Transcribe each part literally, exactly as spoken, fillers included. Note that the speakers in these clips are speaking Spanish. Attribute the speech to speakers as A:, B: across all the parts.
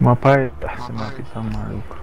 A: Mapa de... Ah, este mapa está maluco.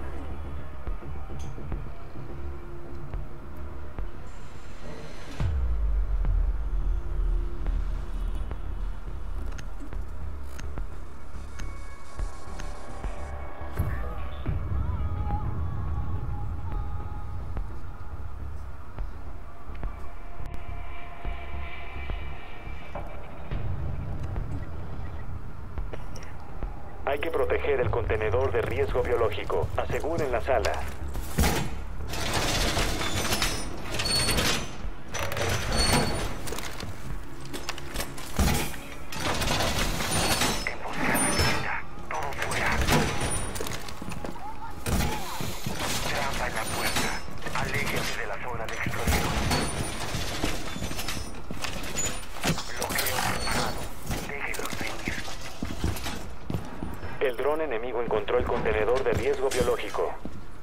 B: Hay que proteger el contenedor de riesgo biológico. Aseguren la sala. Emboscada lista. Todo fuera. Trampa en la puerta. Aléjense de la zona de explosión. Bloqueo preparado. Déjenlos venir. El dron enemigo encontró el contenedor de riesgo biológico.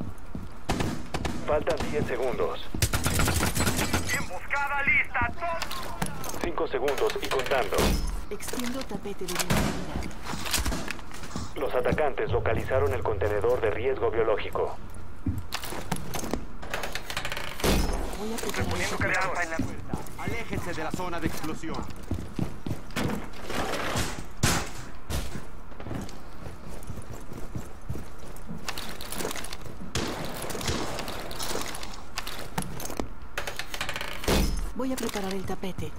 B: Faltan diez segundos. ¡Emboscada lista! cinco segundos y contando.
C: Extiendo tapete de bienvenida.
B: Los atacantes localizaron el contenedor de riesgo biológico.
C: Voy a preparar el
B: Trampa en la
D: puerta. Aléjense de la zona de explosión.
C: Voy a preparar el tapete.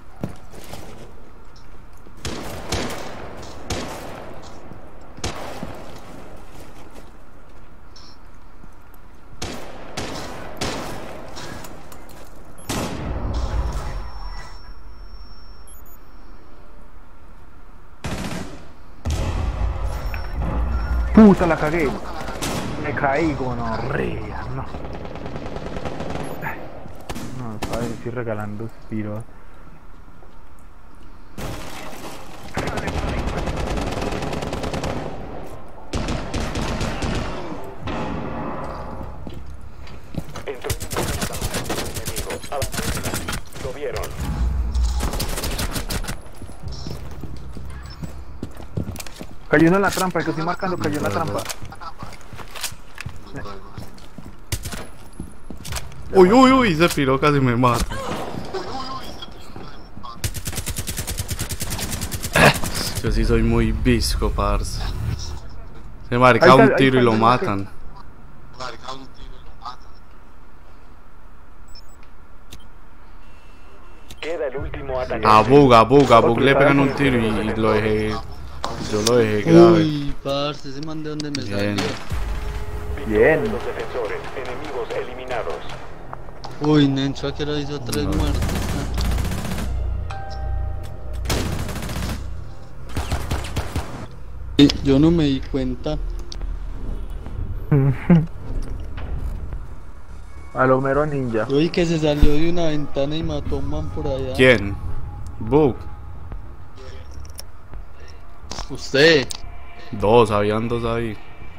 A: Puta, la cagué. Me caí, gonorrea, no. No, sabes, estoy regalando Spiro.
B: Entró un enemigo. Abandonen. Lo vieron.
A: Cayó uno en la trampa, el que estoy marcando cayó en la trampa.
E: Uy, uy, uy, ese piro casi me mata. Yo sí soy muy visco, parce. Se marca un tiro y lo matan.
B: Queda el último atacante.
E: A Bug, a Bug, a Bug le pegan un tiro y lo dejé. Yo lo dejé grave.
F: Uy, parce, ese man de donde me
E: Bien.
F: salió.
A: Bien.
B: Los defensores, enemigos eliminados.
F: Uy, Nencho, ¿a qué hora hizo tres
E: No.
F: muertos? Eh, Yo no me di cuenta.
A: A lo mero ninja.
F: Yo vi que se salió de una ventana y mató a un man por allá.
E: ¿Quién? Bug.
F: Usted.
E: Dos, habían dos ahí.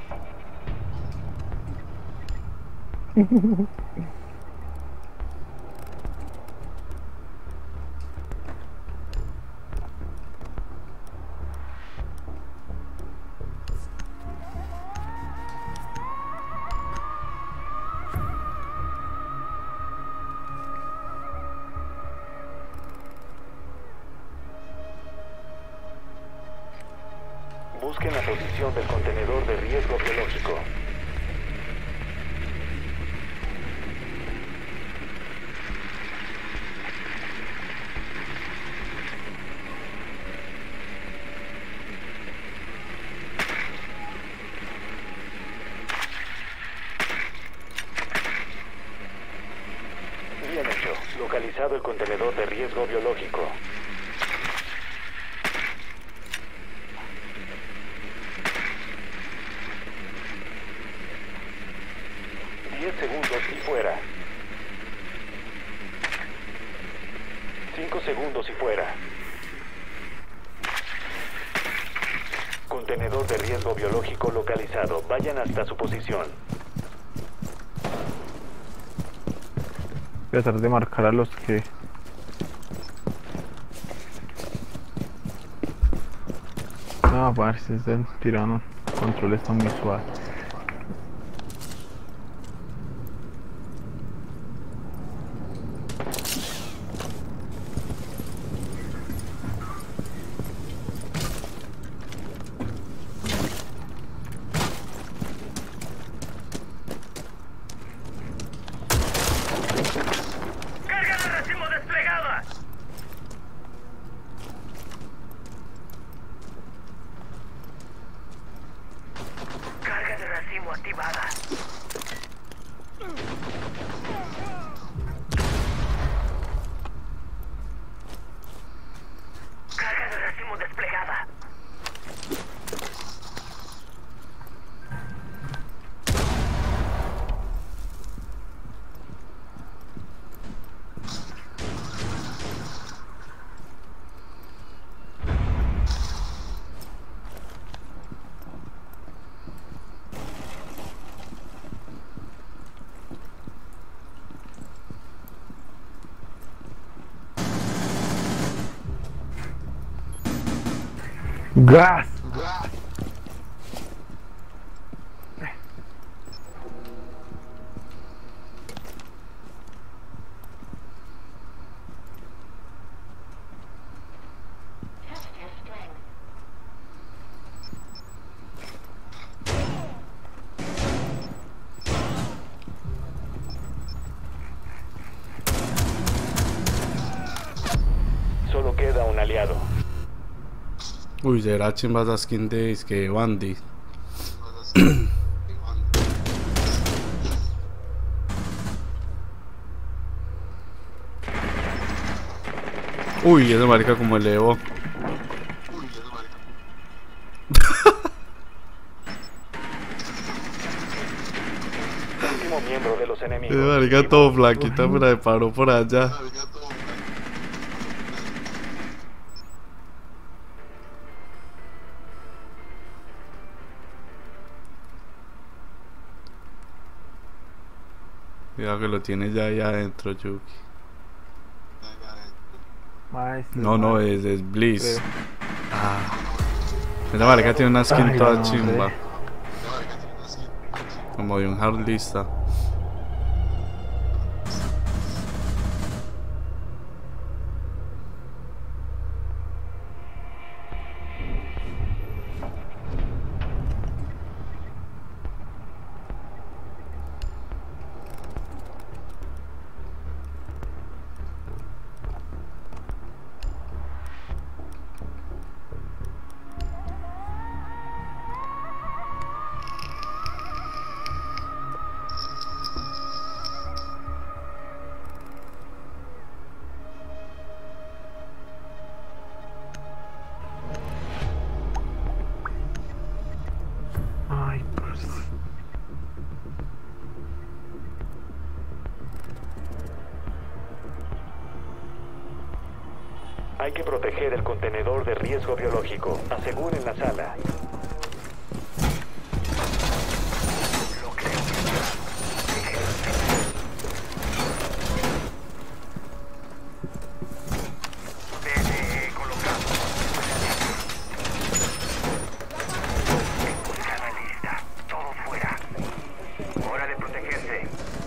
B: Busquen la posición del contenedor de riesgo biológico. Bien hecho. Localizado el contenedor de riesgo biológico. diez segundos y fuera. cinco segundos y fuera. Contenedor de riesgo biológico localizado. Vayan hasta su posición.
A: Voy a tratar de marcar a los que... No, parce, es del tirano. control está muy suave.
B: ¡Carga de racimo desplegada! Carga de racimo activada. Carga de racimo desplegada.
A: ¡Gas!
B: Solo queda un aliado.
E: Uy, será chimba esa skin de es que Bandy. Uy, esa marica como elevó.
B: Último miembro de los enemigos.
E: Esa marica todo flaquita, pero me paró por allá. Cuidado que lo tiene ya ahí adentro, Yuki.
A: Maestro,
E: No, no,
A: maestro.
E: es, es Bliss.
A: Creo.
E: Ah. Esa marica tiene una skin
A: Ay,
E: toda
A: no,
E: chimba.
A: hombre.
E: Como de un hardlista.
A: Ay, pues.
B: Hay que proteger el contenedor de riesgo biológico. Aseguren la sala. Hora de protegerse.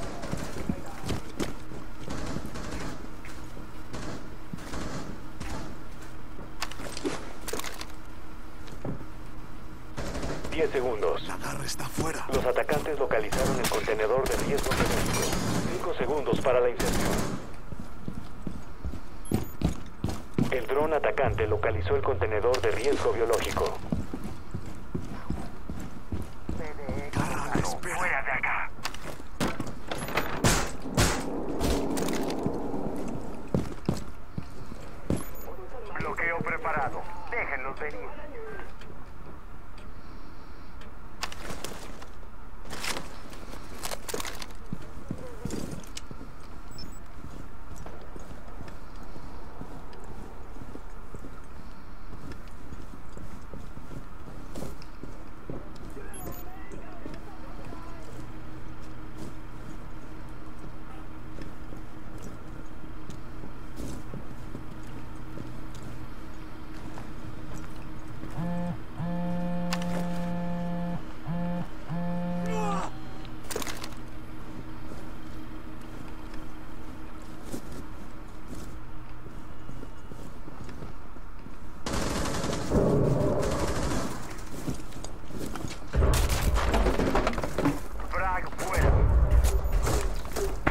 B: diez segundos.
D: La garra está fuera.
B: Los atacantes localizaron el contenedor de riesgo biológico. cinco segundos para la inserción. El dron atacante localizó el contenedor de riesgo biológico.
D: Garra, espera.
B: Fuera de acá. Bloqueo preparado. Déjenlos venir.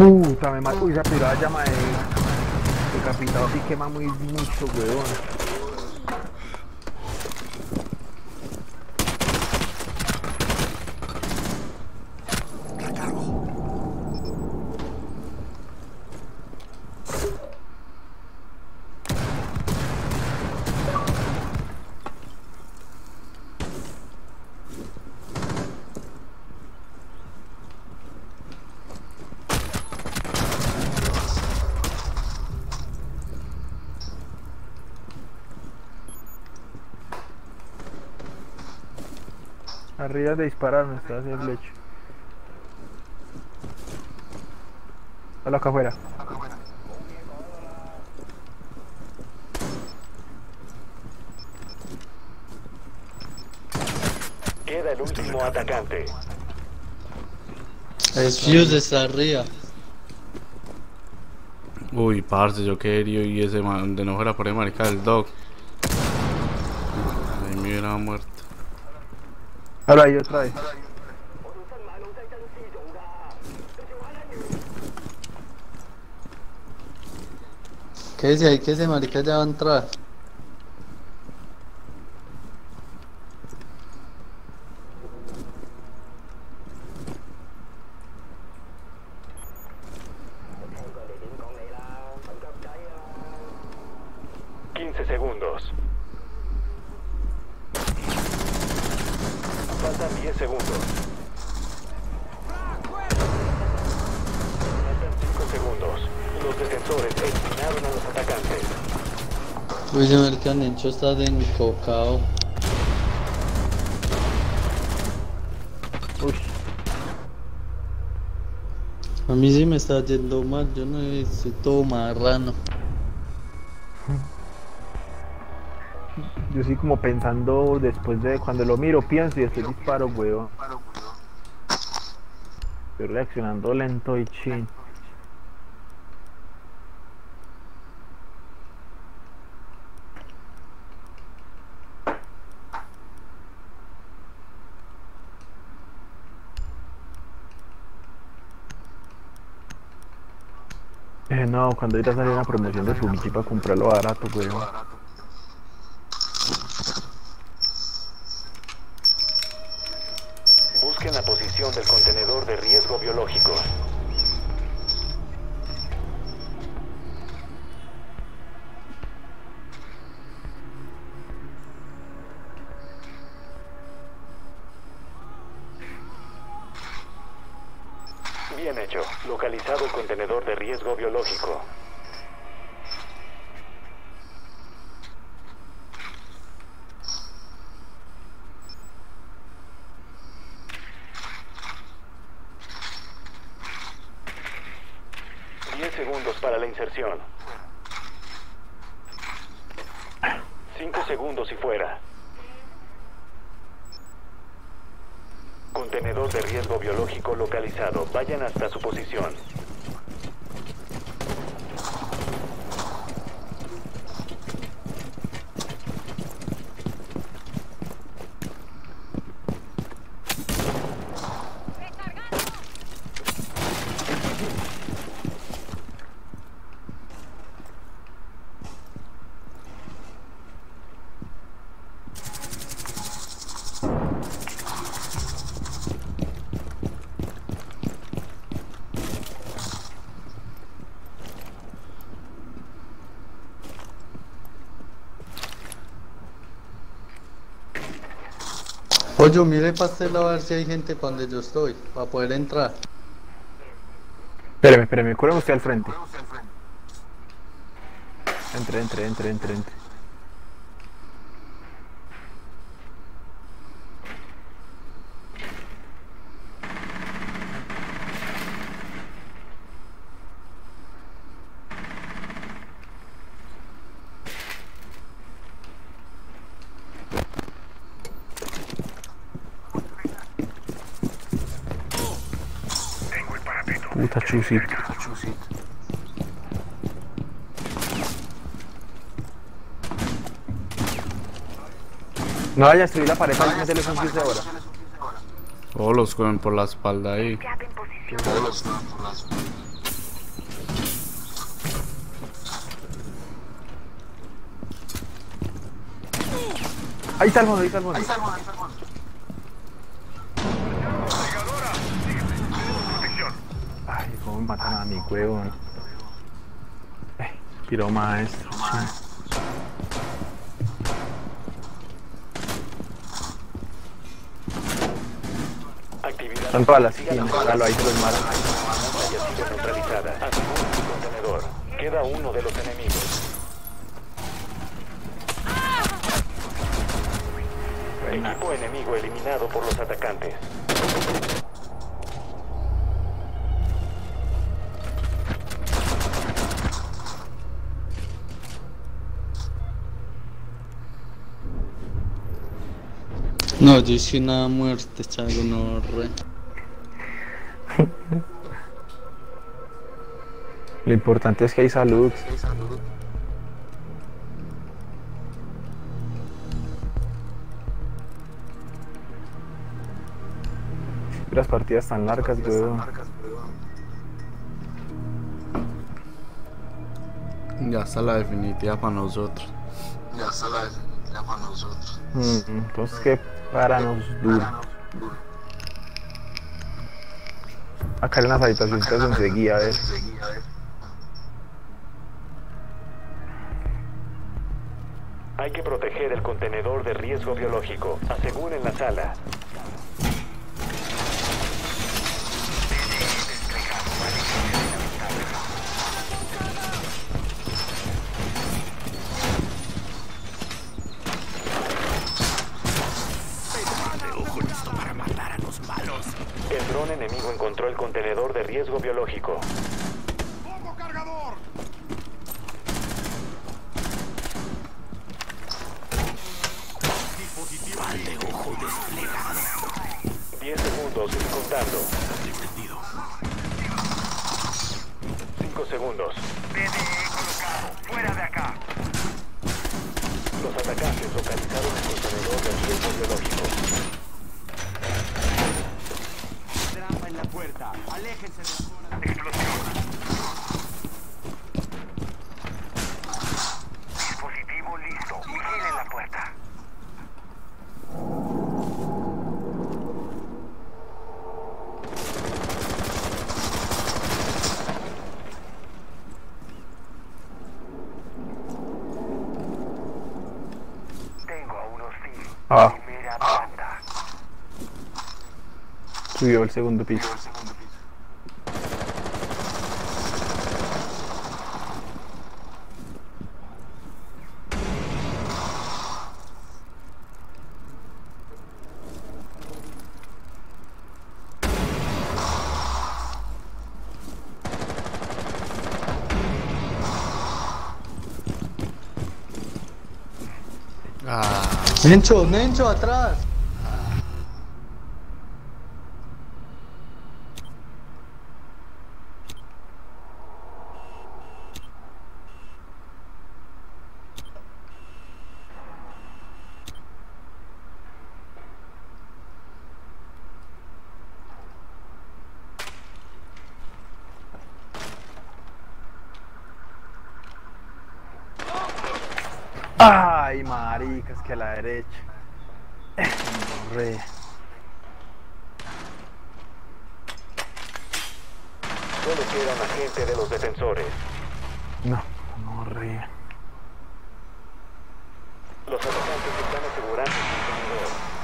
A: Puta, me mató. Uy, esa tirada llama de... decapitado sí quema muy mucho, weón. Arriba de disparar, no está haciendo flecha. Hola, acá afuera.
B: Queda el último atacante.
F: El Fuse está arriba.
E: Uy, parce, yo quería y ese man, de no fuera por ahí marica el dog. Ahí me hubiera muerto.
A: Ahora ahí otra vez.
F: ¿Qué dice ahí? Que ese marica ya va a entrar.
B: quince segundos. Faltan diez segundos. Faltan cinco segundos. Los defensores eliminaron a los atacantes.
F: Uy, ese marica Nencho está desencocado.
A: Uy,
F: A mí sí me está yendo mal, yo no estoy todo marrano.
A: yo sí como pensando después de cuando lo miro, pienso y después disparo, weón. Estoy reaccionando lento y chin. Eh, no, cuando irá a salir una promoción de Sumichi para comprarlo barato, weón.
B: Busquen la posición del contenedor de riesgo biológico. Bien hecho. Localizado el contenedor de riesgo biológico. diez segundos para la inserción. cinco segundos y fuera. Contenedor de riesgo biológico localizado. Vayan hasta su posición.
F: Oye, mire para este lado a ver si hay gente para donde yo estoy, para poder entrar.
A: Espéreme, espéreme, cúreme usted al frente. Entre, entre, entre, entre, entre. Puta chusito. No vaya a destruir la pared para meterle un fuse ahora.
E: Oh, los cogen por la espalda ahí.
A: Ahí está el mono, ahí está el mono. Ay, cómo me matan a mi huevón. Eh, piro maestro.
B: Actividad.
A: Son todas las esquinas, hágalo ahí, los malos.
B: Haya sido neutralizada. Asegura el contenedor. Queda uno de los enemigos. Equipo enemigo eliminado por los atacantes.
F: No, yo hice una muerte, chago, no, re.
A: Lo importante es que hay salud. Las partidas tan largas, weón.
E: Ya está la definitiva para nosotros.
D: Ya está la definitiva para nosotros.
A: Mm, entonces que para nos dura. Acá en las habitaciones donde seguía, a ver.
B: Hay que proteger el contenedor de riesgo biológico. Aseguren la sala. El dron enemigo encontró el contenedor de riesgo biológico.
D: ¡Pongo cargador! Dispositivo de ojo desplegado.
B: diez segundos y contando.
D: Entendido.
B: cinco segundos.
D: P D E colocado. Fuera de acá.
B: Los atacantes localizaron el contenedor de riesgo biológico.
D: Trampa en la puerta. Aléjense de la zona de explosión. Dispositivo listo. Vigilen la puerta. Tengo a unos hostil.
A: Ah,
D: Primera planta.
A: subió el segundo piso.
E: Ah,
F: Nencho, Nencho, atrás.
A: Ay, maricas, que a la derecha. Eh, re.
B: Solo queda un agente de los defensores.
A: No, no, re.
B: Los atacantes están asegurando el contenedor.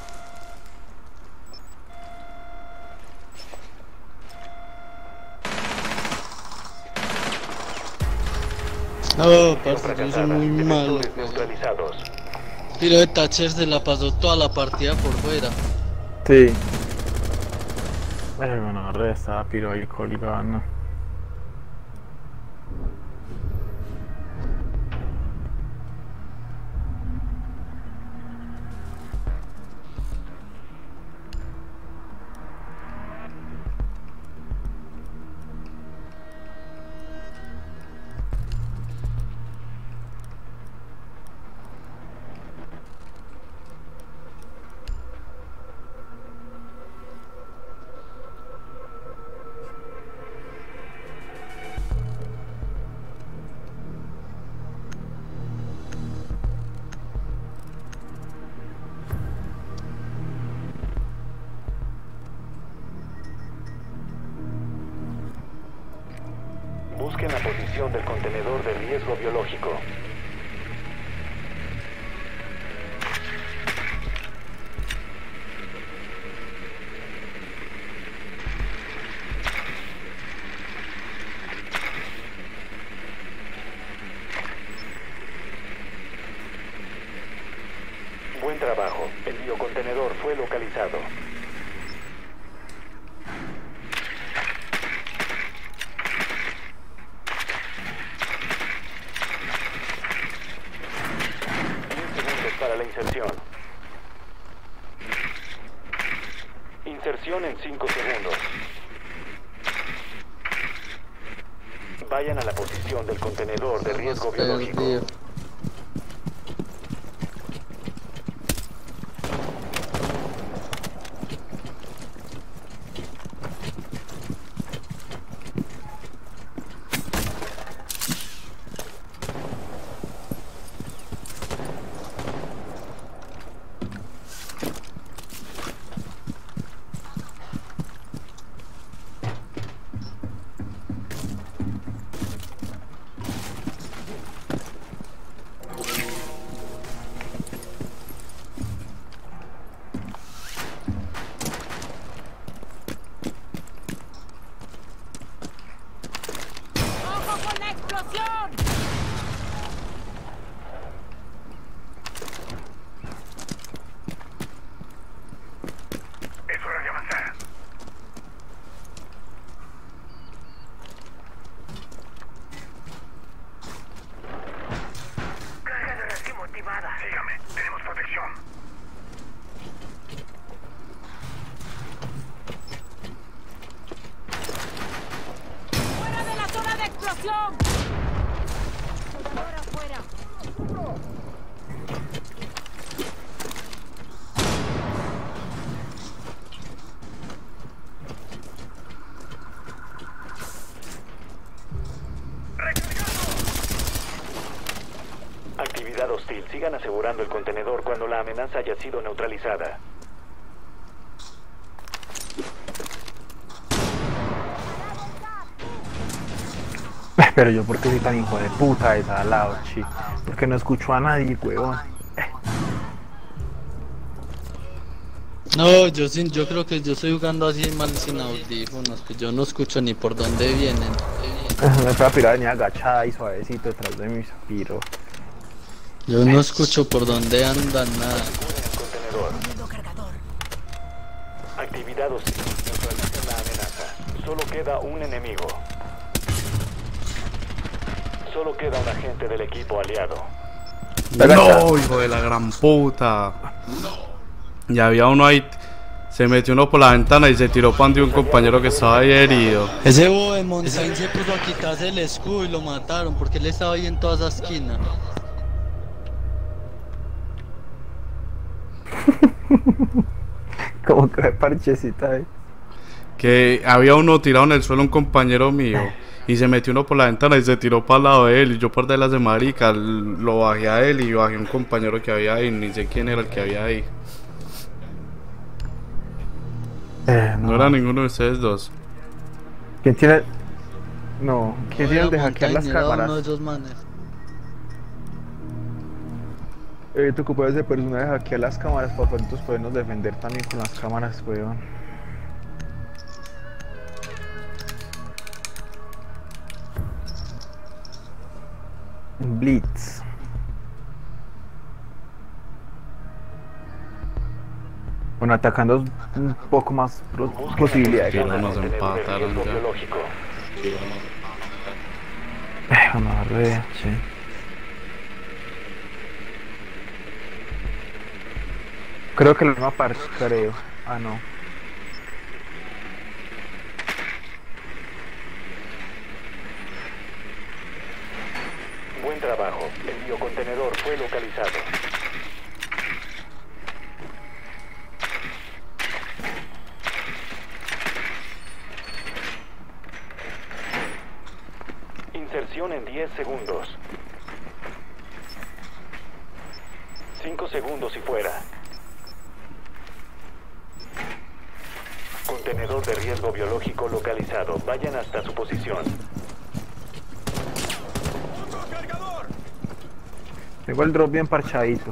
F: No, parce, yo soy
B: Fracasada.
F: muy malo.
B: Defensores neutralizados.
F: Tiro de Thatcher se la pasó toda la partida por fuera.
A: Sí. Ay, bueno, re, estaba piro ahí colgando.
B: Busquen la posición del contenedor de riesgo biológico. Buen trabajo. El biocontenedor fue localizado. Para la inserción. Inserción en cinco segundos. Vayan a la posición del contenedor de riesgo biológico.
F: Perdido.
B: Sígame, tenemos protección.
G: ¡Fuera de la zona de explosión! ¡Ahora fuera!
B: Actividad hostil. Sigan asegurando el contenedor cuando la amenaza haya sido neutralizada.
A: Pero yo, ¿por qué soy tan hijo de puta desalado, chico? Porque no escucho a nadie, huevón.
F: No, yo sin, yo creo que yo estoy jugando así mal sin audífonos, que yo no escucho ni por dónde vienen.
A: Me fue a pirar venía agachada y suavecito detrás de mis piro.
F: Yo no escucho por dónde andan nada.
B: Contenedor. Actividad hostil. Neutralicen la amenaza. Solo queda un enemigo. Solo queda un agente del equipo aliado.
E: No, hijo de la gran puta. Y había uno ahí, se metió uno por la ventana y se tiró pan de un compañero que estaba ahí herido.
F: Ese bobo de Montañ se puso a quitarse el escudo y lo mataron porque él estaba ahí en toda esa esquina.
A: Como que parchecita ahí.
E: Que había uno tirado en el suelo, un compañero mío, y se metió uno por la ventana y se tiró para el lado de él. Y yo por de las de marica lo bajé a él y bajé a un compañero que había ahí, ni sé quién era el que había ahí.
A: Eh, no.
E: No era ninguno de ustedes dos.
A: ¿Quién tiene? No, ¿quién tiene el de
F: Era
A: hackear las
F: Montañ, era
A: cámaras?
F: uno de esos manes.
A: Eh, te ocupas de persona de hackear las cámaras para entonces podernos defender también con las cámaras, weón. Blitz. Bueno, atacando un poco más pro- posibilidades.
E: Pero nos empataron ya.
A: Eh, Vamos a ver, sí. Creo que lo mismo parche, creo. Ah, no.
B: Buen trabajo. El biocontenedor fue localizado. Inserción en diez segundos. cinco segundos y fuera. Contenedor de riesgo biológico localizado. Vayan hasta su posición.
A: Tengo el drop bien parchadito.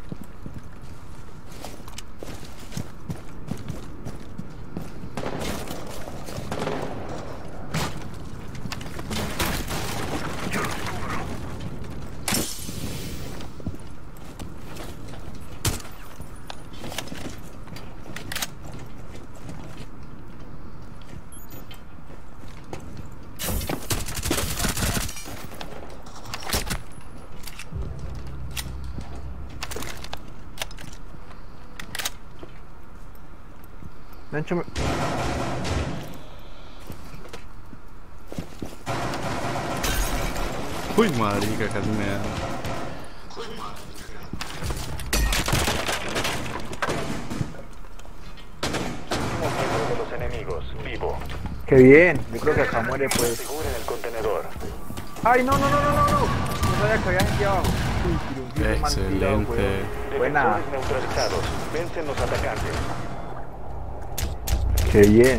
A: Mencho me...
E: Uy, marica, casi me da.
B: Uno de los enemigos, vivo.
A: Qué bien, yo creo que acá muere pues.
B: Aseguren el contenedor.
A: Ay, no, no, no, no, no, no. No sabía que había gente abajo. Uy, tiró un tiro mal tirado,
E: Excelente.
A: weón. Buena.
B: Defensores neutralizados. Vencen los atacantes.
A: Qué bien.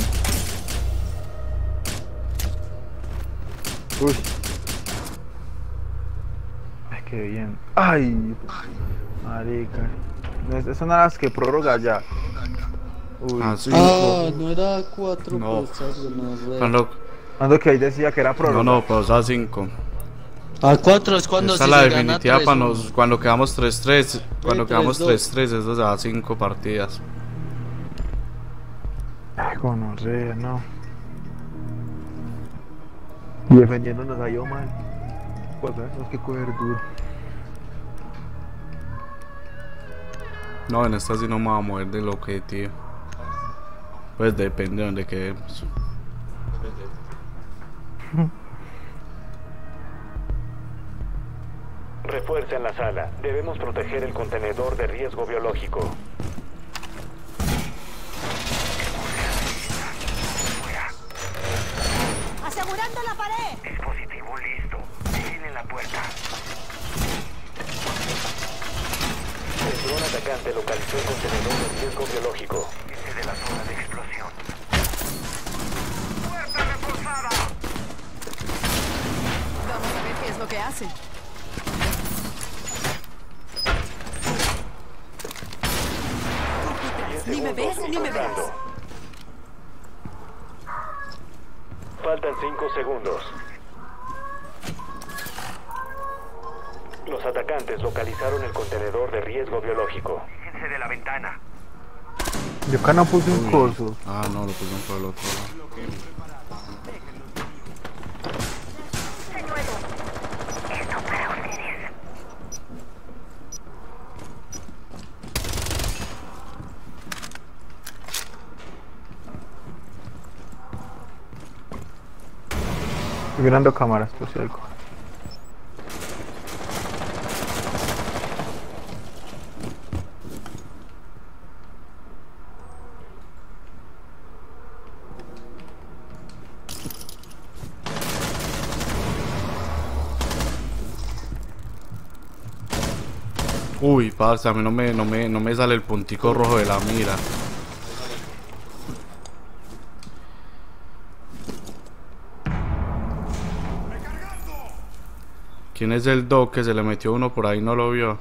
A: Uy. Ay, qué bien. Ay, marica. No, esas son las que prorroga ya. Uy.
E: Ah, sí.
F: Ah, no era cuatro
E: No.
F: cosas, no re.
E: Cuando,
A: Cuando que ahí decía que era prórroga.
E: no, no, pues a cinco.
F: A cuatro es cuando
E: Esta
F: si
E: es la
F: se gana
E: definitiva
F: tres
E: para
F: uno.
E: nos, cuando quedamos tres tres. Cuando
F: tres
E: quedamos
F: dos.
E: tres tres, eso se da cinco partidas.
A: Ay, gonorrea, no. Y defendiendo nos ha ido mal. Pues tenemos que coger duro.
E: No, en esta sí no me va a mover del objetivo. Pues depende de donde quedemos.
B: Refuercen la sala. Debemos proteger el contenedor de riesgo biológico.
G: ¡Asegurando la pared!
D: Dispositivo listo. Vigilen la puerta.
B: El dron atacante localizó el contenedor de riesgo biológico.
D: Este de la zona de explosión. ¡Puerta reforzada!
C: Vamos a ver qué es lo que hace. Ni me ves, ni me ves.
B: Faltan cinco segundos. Los atacantes localizaron el contenedor de riesgo biológico.
D: Fíjense de la ventana.
A: Yo acá no puse un coso.
E: Ah, no, lo pusieron por el otro lado.
A: Estoy mirando cámaras, por si algo.
E: Uy, parce, a mí no me, no me, no me sale el puntico rojo de la mira. ¿Quién es el doc que se le metió uno por ahí? No lo vio.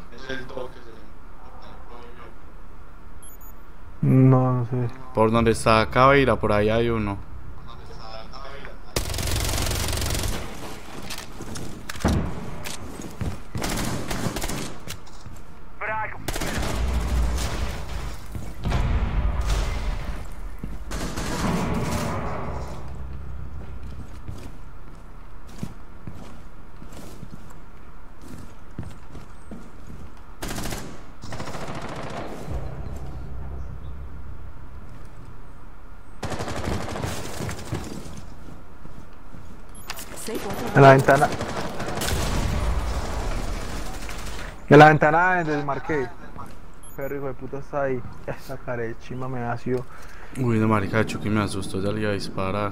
A: No, no sé.
E: Por donde está Caveira, por ahí hay uno.
D: Frag.
C: seis, cuatro,
A: En la ventana. En la ventana desmarqué. Pero hijo de puta está ahí. Esa cara de chima me ha sido.
E: Uy, de marica, Chucky me asustó, ya le iba a disparar.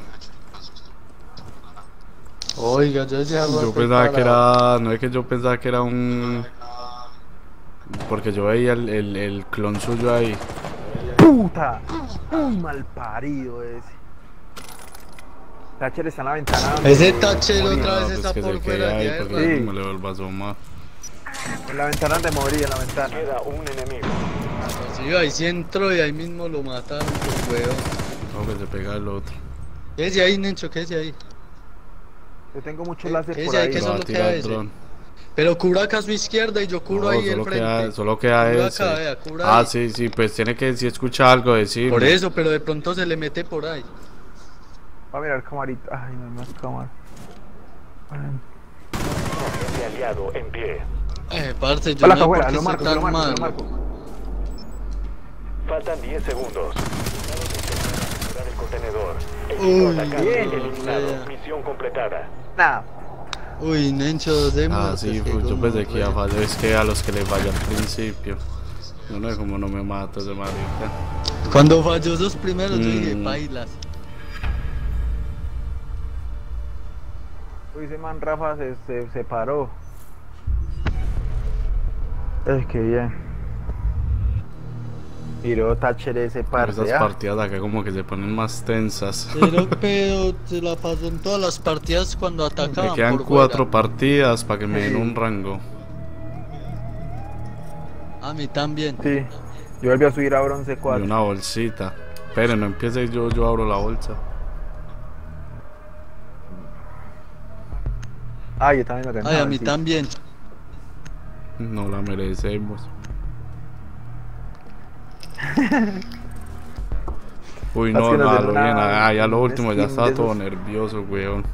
F: Oiga, yo decía algo
E: Yo pensaba que era... No es que yo pensaba que era un... Porque yo veía el, el, el clon suyo ahí.
A: ¡Puta! Un mal parido ese. Thatcher está en la ventana.
F: Ese Thatcher otra
E: No,
F: vez
E: pues
F: está
E: que
F: por
E: se
F: fuera
E: quede ahí
F: de
E: porque
F: guerra.
A: Sí.
E: no me le vuelva a asomar.
A: En la ventana de morir, en la ventana.
B: Queda un enemigo.
F: Sí, ahí sí entró y ahí mismo lo mataron, por huevo.
E: No, que se pega el otro.
F: Quédese ahí, Nencho, quédese ahí.
A: Yo tengo muchos
F: Eh,
A: láser
F: ese
A: por
F: hay
A: ahí.
F: que
E: Lo
F: eso
E: va
F: es
E: a
F: lo que
E: tirar
F: hace.
E: el dron.
F: Pero cubra acá a su izquierda y yo cubro
E: No,
F: ahí el
E: solo
F: frente.
E: queda, solo queda
F: Cubra
E: ese.
F: acá, vea, cubra
E: Ah,
F: ahí.
E: sí, sí, pues tiene que, si escucha algo, decir.
F: Por eso, pero de pronto se le mete por ahí.
A: Va a mirar camarita. Ay, no hay más cámara. Ay.
B: Agente aliado en pie.
F: Eh, parce, yo
A: Hola,
F: no sé por
A: afuera,
F: qué
A: lo
F: soy
A: marco, lo
F: tan
A: marco, lo
F: malo.
A: marco.
B: Faltan diez segundos. Capturar el contenedor.
F: Uy,
B: Equipo atacante
A: bien.
B: eliminado. Misión completada.
A: Nah.
F: Uy, Nencho, dos de
E: Ah,
F: muertes,
E: sí,
F: qué
E: pues, yo pensé que iba a
F: gonorrea.
E: fallar. Es que a los que les falló al principio. Yo no sé cómo no me mato ese marica.
F: Cuando falló esos primeros, yo dije,
E: Mm.
F: bailas.
A: Uy, ese man Rafa se, se, se paró. Es que bien. Miró Thatcher ese parce.
E: Esas
A: ah.
E: partidas acá como que se ponen más tensas.
F: Pero, pero, se la pasó en todas las partidas cuando atacaban.
E: Me quedan
F: por
E: cuatro
F: fuera.
E: partidas para que me den un rango.
F: A mí también.
A: Sí. Yo volví a subir a bronce
E: Y
A: cuatro.
E: una bolsita. Pero no empiece yo, yo abro la bolsa.
A: Ah, yo también lo gané.
F: Ay, a mí también.
E: No la merecemos. Uy,
A: Es
E: no,
A: que nos
E: nada,
A: den
E: lo
A: una-
E: bien. Ah, ya lo
A: un
E: último, ya
A: skin
E: estaba
A: de
E: todo
A: esos.
E: nervioso, weón.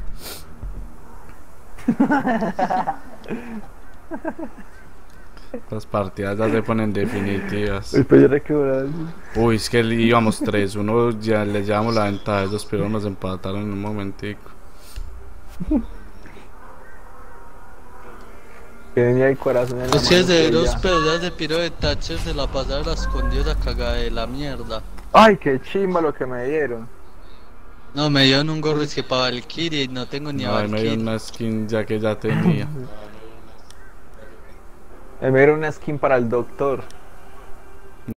E: Las partidas ya se ponen definitivas.
A: Después yo recuerdo.
E: Uy, es que íbamos tres, uno ya les llevamos la ventaja, esos pero nos empataron en un momentico.
A: Que venía el corazón en la
F: Es que
A: mano,
F: de los
A: ya.
F: pedazos de piro de Thatcher se la pasaron escondidos a cagar de la mierda.
A: Ay, qué chimba lo que me dieron.
F: No, me dieron un gorro es que para Valkyrie y no tengo ni a
E: Ay, me dio
F: Valkyrie.
E: una skin ya que ya tenía.
A: Me dieron una skin para el doctor.